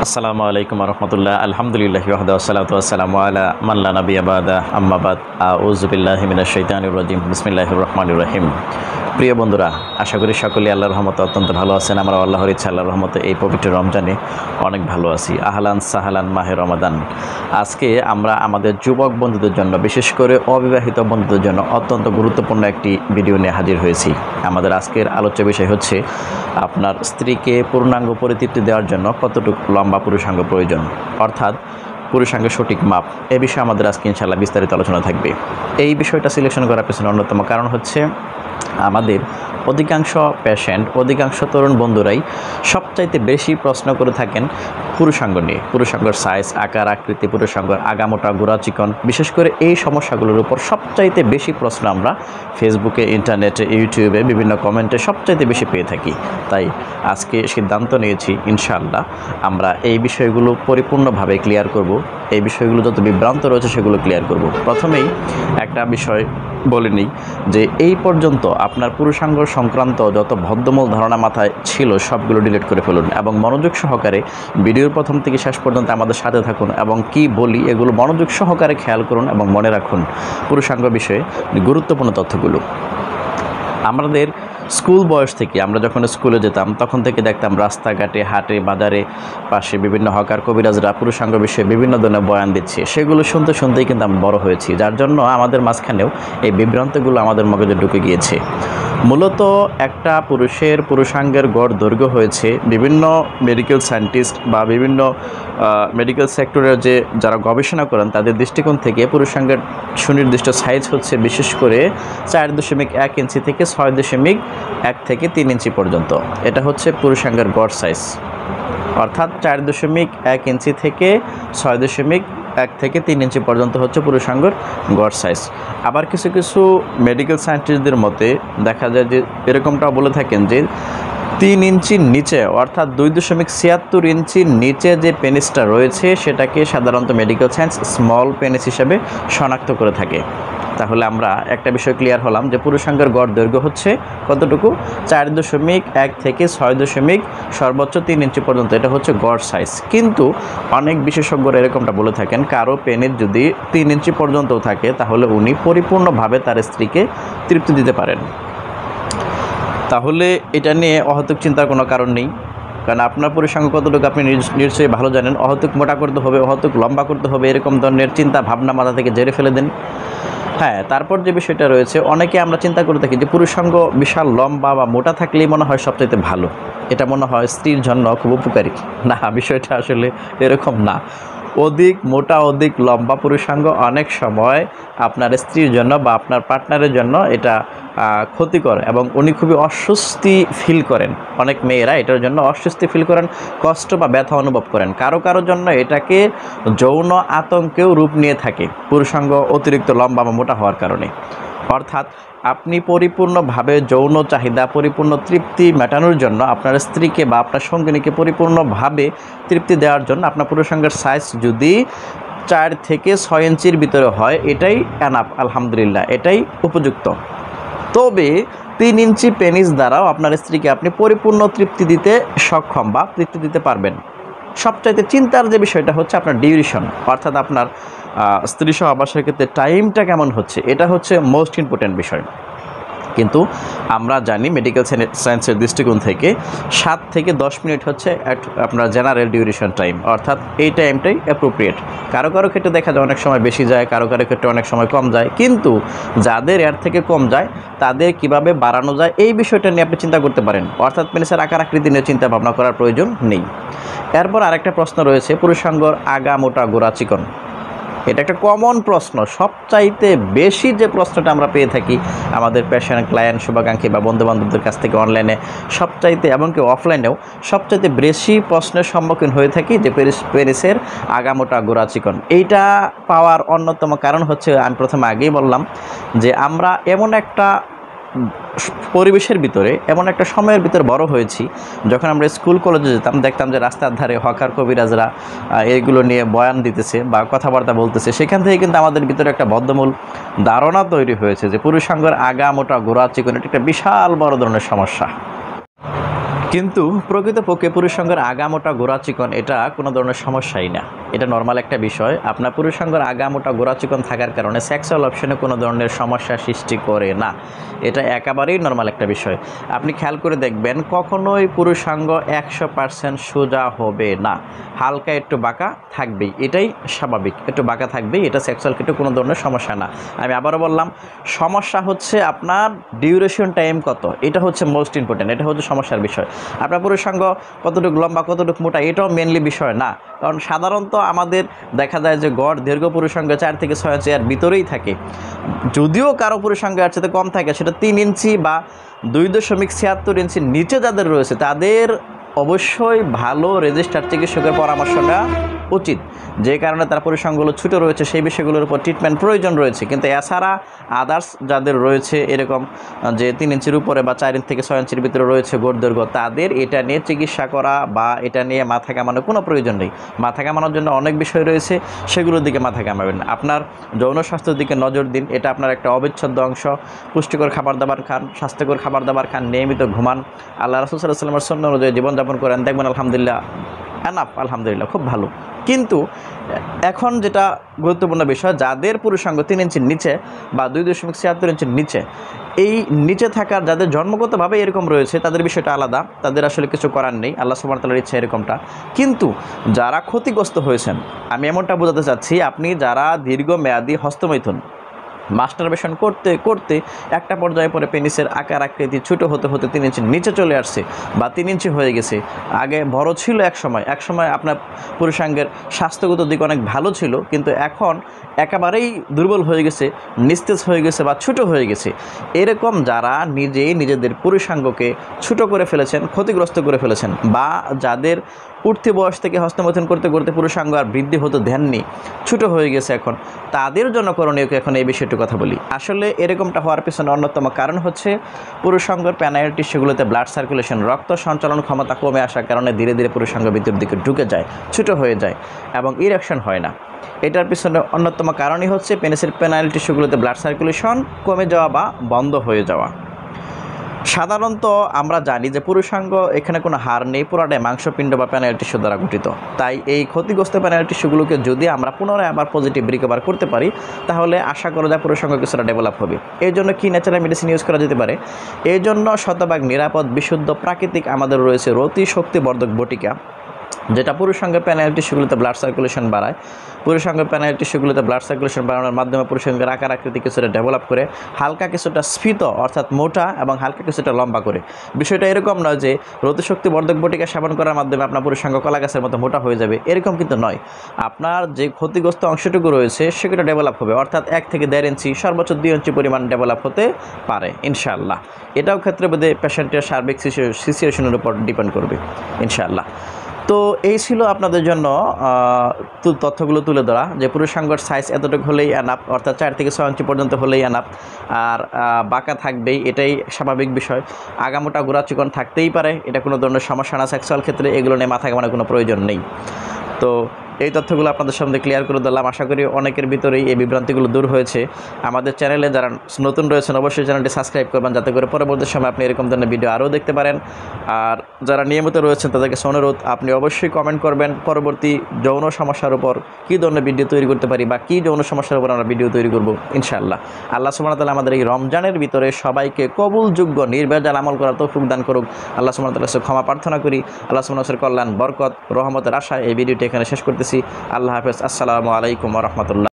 আসসালামু আলাইকুম রহমতুল্লাহ আলহামদুলিল্লাহি ওয়াহদা ওয়াসসালাতু ওয়াসসালামু আলা মান লা নাবিয়্যা বা'দা আম্মা বাদ আউযু বিল্লাহি মিনাশ শাইতানির রাজিম বিসমিল্লাহির রহমানির রহিম। প্রিয় বন্ধুরা, আশা করি সকলেই আল্লাহর রহমতে অত্যন্ত ভালো আছেন। আমরা আল্লাহর ইচ্ছা আল্লাহর রহমতে এই পবিত্র রমজানে অনেক ভালো আছি। আহলান সাহালান মাহে রমাদান। আজকে আমরা আমাদের যুবক বন্ধুদের জন্য, বিশেষ করে অবিবাহিত বন্ধুদের জন্য অত্যন্ত গুরুত্বপূর্ণ একটি ভিডিও নিয়ে হাজির হয়েছি। আমাদের আজকের আলোচ্য বিষয় হচ্ছে আপনার স্ত্রীকে পূর্ণাঙ্গ পরিতৃপ্তি দেওয়ার জন্য কতটুকু লম্বা পুরুষাঙ্গ প্রয়োজন, অর্থাৎ পুরুষাঙ্গের সঠিক মাপ। এ বিষয়ে আমাদের আজকে ইনশাআল্লাহ বিস্তারিত আলোচনা থাকবে। এই বিষয়টা সিলেকশন করার পেছনে অন্যতম কারণ হচ্ছে আমাদের অধিকাংশ পেশেন্ট, অধিকাংশ তরুণ বন্ধুরাই সবচাইতে বেশি প্রশ্ন করে থাকেন পুরুষাঙ্গ নিয়ে। পুরুষাঙ্গের সাইজ, আকার, আকৃতি, পুরুষাঙ্গের আগামোটা, গোড়া, চিকন, বিশেষ করে এই সমস্যাগুলোর উপর সবচাইতে বেশি প্রশ্ন আমরা ফেসবুকে, ইন্টারনেটে, ইউটিউবে বিভিন্ন কমেন্টে সবচাইতে বেশি পেয়ে থাকি। তাই আজকে সিদ্ধান্ত নিয়েছি ইনশাআল্লাহ আমরা এই বিষয়গুলো পরিপূর্ণভাবে ক্লিয়ার করব। এই বিষয়গুলো যত বিভ্রান্ত রয়েছে সেগুলো ক্লিয়ার করব। প্রথমেই একটা বিষয় বলে নিই যে এই পর্যন্ত আপনার পুরুষাঙ্গ সংক্রান্ত যত ভদ্রমূল ধারণা মাথায় ছিল সবগুলো ডিলিট করে ফেলুন এবং মনোযোগ সহকারে ভিডিওর প্রথম থেকে শেষ পর্যন্ত আমাদের সাথে থাকুন এবং কি বলি এগুলো মনোযোগ সহকারে খেয়াল করুন এবং মনে রাখুন পুরুষাঙ্গ বিষয়ে গুরুত্বপূর্ণ তথ্যগুলো। আমাদের স্কুল বয়স থেকে আমরা যখন স্কুলে যেতাম তখন থেকে দেখতাম রাস্তাঘাটে, হাটে, বাজারে, পাশে বিভিন্ন হকার কবিরাজরা পুরুষাঙ্গ বিষয়ে বিভিন্ন ধরনের বয়ান দিচ্ছে। সেগুলো শুনতে শুনতেই কিন্তু আমি বড় হয়েছি, যার জন্য আমাদের মাঝখানেও এই বিভ্রান্তগুলো আমাদের মগজে ঢুকে গিয়েছে। মূলত একটা পুরুষের পুরুষাঙ্গের গড় দৈর্ঘ্য হয়েছে বিভিন্ন মেডিকেল সায়েন্টিস্ট বা বিভিন্ন মেডিকেল সেক্টরের যারা গবেষণা করেন তাদের দৃষ্টিকোণ থেকে পুরুষাঙ্গের সুনির্দিষ্ট সাইজ হচ্ছে বিশেষ করে 4.1 ইঞ্চি থেকে 6.1 থেকে 3 ইঞ্চি পর্যন্ত। এটা হচ্ছে পুরুষাঙ্গের গড় সাইজ, অর্থাৎ 4.1 ইঞ্চি থেকে 6.1 থেকে 3 ইঞ্চি পর্যন্ত হচ্ছে পুরুষাঙ্গের গড় সাইজ। আবার কিছু কিছু মেডিকেল সায়েন্টিস্টদের মতে দেখা যায় যে এরকমটাও বলে থাকেন যে 3 ইঞ্চির নিচে, অর্থাৎ 2.76 ইঞ্চির নিচে যে পেনিসটা রয়েছে সেটাকে সাধারণত মেডিকেল সায়েন্স স্মল পেনিস হিসেবে শনাক্ত করে থাকে। তাহলে আমরা একটা বিষয় ক্লিয়ার হলাম যে পুরুষাঙ্গের গড় দৈর্ঘ্য হচ্ছে কতটুকু, 4.1 থেকে 6. সর্বোচ্চ 3 ইঞ্চি পর্যন্ত। এটা হচ্ছে গড় সাইজ। কিন্তু অনেক বিশেষজ্ঞরা এরকমটা বলে থাকেন কারো পেনিস যদি 3 ইঞ্চি পর্যন্তও থাকে তাহলে উনি পরিপূর্ণভাবে তার স্ত্রীকে তৃপ্তি দিতে পারেন। তাহলে এটা নিয়ে অহেতুক চিন্তার কোনো কারণ নেই, কারণ আপনার পুরুষাঙ্গ কতটুকু আপনি নিশ্চয়ই ভালো জানেন। অহেতুক মোটা করতে হবে, অহেতুক লম্বা করতে হবে, এরকম ধরনের চিন্তা ভাবনা মাথা থেকে ঝেড়ে ফেলে দেন। হ্যাঁ, তারপর যে বিষয়টা রয়েছে, অনেকে আমরা চিন্তা করে থাকি যে পুরুষাঙ্গ বিশাল লম্বা বা মোটা থাকলেই মনে হয় সবচাইতে ভালো, এটা মনে হয় স্ত্রীর জন্য খুব উপকারী। না, বিষয়টা আসলে এরকম না। অধিক মোটা, অধিক লম্বা পুরুষাঙ্গ অনেক সময় আপনার স্ত্রীর জন্য বা আপনার পার্টনারের জন্য এটা ক্ষতিকর এবং উনি খুবই অস্বস্তি ফিল করেন। অনেক মেয়েরা এটার জন্য অস্বস্তি ফিল করেন, কষ্ট বা ব্যথা অনুভব করেন। কারো জন্য এটাকে যৌন আতঙ্কেও রূপ নিয়ে থাকে পুরুষাঙ্গ অতিরিক্ত লম্বা বা মোটা হওয়ার কারণে। অর্থাৎ আপনি পরিপূর্ণভাবে যৌন চাহিদা, পরিপূর্ণ তৃপ্তি মেটানোর জন্য আপনার স্ত্রীকে বা আপনার সঙ্গিনীকে পরিপূর্ণভাবে তৃপ্তি দেওয়ার জন্য আপনার পুরুষাঙ্গের সাইজ যদি 4 থেকে 6 ইঞ্চির ভিতরে হয় এটাই এনাফ, আলহামদুলিল্লাহ, এটাই উপযুক্ত। তবে 3 ইঞ্চি পেনিস দ্বারাও আপনার স্ত্রীকে আপনি পরিপূর্ণ তৃপ্তি দিতে সক্ষম বা তৃপ্তি দিতে পারবেন। সবচাইতে চিন্তার যে বিষয়টা হচ্ছে আপনার ডিউরেশন, অর্থাৎ আপনার স্ত্রী সহবাসের ক্ষেত্রে টাইমটা কেমন হচ্ছে, এটা হচ্ছে মোস্ট ইম্পর্ট্যান্ট বিষয়। কিন্তু আমরা জানি মেডিকেল সায়েন্সের দৃষ্টিকোণ থেকে 7 থেকে 10 মিনিট হচ্ছে আপনার জেনারেল ডিউরেশন টাইম, অর্থাৎ এই টাইমটাই অ্যাপ্রোপ্রিয়েট। কারো ক্ষেত্রে দেখা যায় অনেক সময় বেশি যায়, কারো ক্ষেত্রে অনেক সময় কম যায়। কিন্তু যাদের এর থেকে কম যায় তাদের কিভাবে বাড়ানো যায় এই বিষয়টা নিয়ে আপনি চিন্তা করতে পারেন, অর্থাৎ পেনিসের আকার আকৃতি নিয়ে চিন্তা ভাবনা করার প্রয়োজন নেই। এরপর আরেকটা প্রশ্ন রয়েছে পুরুষাঙ্গর আগা, মোটা, গোড়া, চিকন। এটা একটা কমন প্রশ্ন। সবচাইতে বেশি যে প্রশ্নটা আমরা পেয়ে থাকি আমাদের পেশেন্ট, ক্লায়েন্ট, শুভাকাঙ্ক্ষী বা বন্ধুবান্ধবদের কাছ থেকে অনলাইনে, সবচাইতে এমনকি অফলাইনেও সবচাইতে বেশি প্রশ্নের সম্মুখীন হয়ে থাকি যে পেনিসের আগামোটা, গোড়া, চিকন। এইটা পাওয়ার অন্যতম কারণ হচ্ছে আমি প্রথমে আগেই বললাম যে আমরা এমন একটা পরিবেশের ভিতরে, এমন একটা সময়ের ভিতরে বড় হয়েছি যখন আমরা স্কুল কলেজে যেতাম দেখতাম যে রাস্তার ধারে হকার কবিরাজরা এগুলো নিয়ে বয়ান দিতেছে বা কথাবার্তা বলতেছে। সেখান থেকে কিন্তু আমাদের ভিতরে একটা বদ্ধমূল ধারণা তৈরি হয়েছে যে পুরুষাঙ্গের আগা, মোটা, গোড়া, চিকন এটা একটা বিশাল বড় ধরনের সমস্যা। কিন্তু প্রকৃতপক্ষে পুরুষাঙ্গের আগামোটা গোড়া চিকন এটা কোনো ধরনের সমস্যাই না, এটা নর্মাল একটা বিষয়। আপনার পুরুষাঙ্গের আগামোটা গোড়া চিকন থাকার কারণে সেক্সুয়াল অপশনে কোনো ধরনের সমস্যা সৃষ্টি করে না, এটা একেবারেই নর্মাল একটা বিষয়। আপনি খেয়াল করে দেখবেন কখনোই পুরুষাঙ্গ 100% সোজা হবে না, হালকা একটু বাঁকা থাকবেই, এটাই স্বাভাবিক, একটু বাঁকা থাকবেই, এটা সেক্সুয়াল ক্ষেত্রে কোনো ধরনের সমস্যা না। আমি আবারও বললাম, সমস্যা হচ্ছে আপনার ডিউরেশন টাইম কত, এটা হচ্ছে মোস্ট ইম্পর্টেন্ট, এটা হচ্ছে সমস্যার বিষয়। আপনার পুরুষাঙ্গ কতটুকু লম্বা কতটুকু মোটা এটাও মেনলি বিষয় না, কারণ সাধারণত আমাদের দেখা যায় যে গড় দীর্ঘ পুরুষাঙ্গ 4 থেকে 6 ইঞ্চি এর ভিতরেই থাকে। যদিও কারো পুরুষাঙ্গ এর চেয়ে কম থাকে, সেটা 3 ইঞ্চি বা 2.76 ইঞ্চির নিচে যাদের রয়েছে তাদের অবশ্যই ভালো রেজিস্টার চিকিৎসকের পরামর্শ নেওয়া উচিত, যে কারণে তার পুরুষাঙ্গগুলো ছোটো রয়েছে সেই বিষয়গুলোর উপর ট্রিটমেন্ট প্রয়োজন রয়েছে। কিন্তু এছাড়া আদার্স যাদের রয়েছে এরকম যে 3 ইঞ্চির উপরে বা 4 ইঞ্চি থেকে 6 ইঞ্চির ভিতরে রয়েছে গোড় দৈর্ঘ্য, তাদের এটা নিয়ে চিকিৎসা করা বা এটা নিয়ে মাথা কামানোর কোনো প্রয়োজন নেই। মাথা কামানোর জন্য অনেক বিষয় রয়েছে, সেগুলোর দিকে মাথা কামাবেন না। আপনার যৌন স্বাস্থ্যের দিকে নজর দিন, এটা আপনার একটা অবিচ্ছেদ্য অংশ। পুষ্টিকর খাবার দাবার খান, স্বাস্থ্যকর খাবার দাবার খান, নিয়মিত ঘুমান, আল্লাহ রাসূল সাল্লাল্লাহু আলাইহি ওয়াসাল্লামের সুন্নাহ অনুযায়ী জীবনযাপন করেন, দেখবেন আলহামদুলিল্লাহ এনাফ, আলহামদুলিল্লাহ খুব ভালো। কিন্তু এখন যেটা গুরুত্বপূর্ণ বিষয়, যাদের পুরুষাঙ্গ 3 ইঞ্চির নিচে বা 2.76 ইঞ্চির নিচে, এই নিচে থাকার যাদের জন্মগতভাবে এরকম রয়েছে তাদের বিষয়টা আলাদা, তাদের আসলে কিছু করার নেই, আল্লাহ সুবহানাহু ওয়া তাআলার ইচ্ছা এরকমটা। কিন্তু যারা ক্ষতিগ্রস্ত হয়েছেন, আমি এমনটা বোঝাতে চাচ্ছি, আপনি যারা দীর্ঘমেয়াদী হস্তমৈথুন মাস্টারবেশন করতে করতে একটা পর্যায়ে পরে পেনিসের আকার আকৃতি ছোটো হতে হতে 3 ইঞ্চির নিচে চলে আসছে বা 3 ইঞ্চি হয়ে গেছে, আগে বড় ছিল এক সময় আপনার পুরুষাঙ্গের স্বাস্থ্যগত দিক অনেক ভালো ছিল, কিন্তু এখন একেবারেই দুর্বল হয়ে গেছে, নিস্তেজ হয়ে গেছে বা ছোটো হয়ে গেছে, এরকম যারা নিজেদের পুরুষাঙ্গকে ছোটো করে ফেলেছেন, ক্ষতিগ্রস্ত করে ফেলেছেন, বা যাদের উঠতি বয়স থেকে হস্তমৈথুন করতে করতে পুরুষাঙ্গ আর বৃদ্ধি হতে দেননি, ছোটো হয়ে গেছে এখন, তাদের জন্য করণীয় এখন এই বিষয়টি কথা বলি। আসলে এরকমটা হওয়ার পিছনে অন্যতম কারণ হচ্ছে পুরুষাঙ্গের প্যানাইল টিস্যুগুলোতে ব্লাড সার্কুলেশন, রক্ত সঞ্চালন ক্ষমতা কমে আসার কারণে ধীরে ধীরে পুরুষাঙ্গ ভিতর দিকে ঢুকে যায়, ছোটো হয়ে যায় এবং ইরেকশন হয় না। এটার পিছনে অন্যতম কারণই হচ্ছে পেনিসের প্যানাইল টিস্যুগুলোতে ব্লাড সার্কুলেশন কমে যাওয়া বা বন্ধ হয়ে যাওয়া। সাধারণত আমরা জানি যে পুরুষাঙ্গ এখানে কোনো হাড় নেই, পুরাটাই মাংসপিণ্ড বা প্যানাইল টিস্যু দ্বারা গঠিত। তাই এই ক্ষতিগ্রস্ত প্যানাইল টিস্যুগুলোকে যদি আমরা পুনরায় আবার পজিটিভ রিকভার করতে পারি, তাহলে আশা করা যায় পুরুষাঙ্গ কিছুটা ডেভেলপ হবে। এই জন্য কি ন্যাচারাল মেডিসিন ইউজ করা যেতে পারে? এই জন্য শতভাগ নিরাপদ বিশুদ্ধ প্রাকৃতিক আমাদের রয়েছে রতি শক্তিবর্ধক বটিকা, যেটা পুরুষাঙ্গের প্যানাইল টিস্যুগুলোতে ব্লাড সার্কুলেশন বাড়ায়। পুরুষাঙ্গের প্যানাইল টিস্যুগুলোতে ব্লাড সার্কুলেশন বাড়ানোর মাধ্যমে পুরুষাঙ্গের আকার আকৃতি কিছুটা ডেভেলপ করে, হালকা কিছুটা স্ফীত অর্থাৎ মোটা এবং হালকা কিছুটা লম্বা করে। বিষয়টা এরকম নয় যে রতিশক্তিবর্ধক বটিকা সেবন করার মাধ্যমে আপনার পুরুষাঙ্গ কলা গাছের মতো মোটা হয়ে যাবে, এরকম কিন্তু নয়। আপনার যে ক্ষতিগ্রস্ত অংশটুকু রয়েছে সেগুলো ডেভেলপ হবে, অর্থাৎ 1 থেকে 1.5 ইঞ্চি, সর্বোচ্চ 2 ইঞ্চি পরিমাণ ডেভেলপ হতে পারে ইনশাআল্লাহ। এটাও ক্ষেত্রে বোধে পেশেন্টের সার্বিক সিচুয়েশনের উপর ডিপেন্ড করবে ইনশাআল্লাহ। তো এই ছিল আপনাদের জন্য তথ্যগুলো তুলে ধরা, যে পুরুষাঙ্গর সাইজ এতটুকু হলেই এনাফ, অর্থাৎ 4 থেকে 6 ইঞ্চি পর্যন্ত হলেই এনাফ, আর বাঁকা থাকবেই, এটাই স্বাভাবিক বিষয়। আগামোটা গোড়া চিকন থাকতেই পারে, এটা কোনো ধরনের সমস্যা না সেক্সুয়াল ক্ষেত্রে, এগুলো নিয়ে মাথা ঘামানোর কোনো প্রয়োজন নেই। তো এই তথ্যগুলো আপনাদের সামনে ক্লিয়ার করে দিলাম, আশা করি অনেকের ভিতরেই এই বিভ্রান্তিগুলো দূর হয়েছে। আমাদের চ্যানেলে যারা নতুন রয়েছেন অবশ্যই চ্যানেলটি সাবস্ক্রাইব করবেন, যাতে করে পরবর্তী সময় আপনি এরকম ধরনের ভিডিও আরও দেখতে পারেন। আর যারা নিয়মিত রয়েছেন তাদেরকে অনুরোধ, আপনি অবশ্যই কমেন্ট করবেন পরবর্তী যৌন সমস্যার উপর কী ধরনের ভিডিও তৈরি করতে পারি বা কী যৌন সমস্যার উপর আমরা ভিডিও তৈরি করব ইনশাআল্লাহ। আল্লাহ সুবহানাহু ওয়া তাআলা আমাদের এই রমজানের ভিতরে সবাইকে কবুলযোগ্য নির্ভেজাল আমল করার তৌফিক দান করুক। আল্লাহ সুবহানাহু ওয়া তাআলার কাছে ক্ষমা প্রার্থনা করি। আল্লাহ সুবহানাহু ওয়া তাআলার কল্যাণ, বরকত, রহমতের আশায় এই ভিডিওটি এখানে শেষ করতেছি। আল্লাহ হাফেজ। আসসালামু আলাইকুম ওয়া রাহমাতুল্লাহ।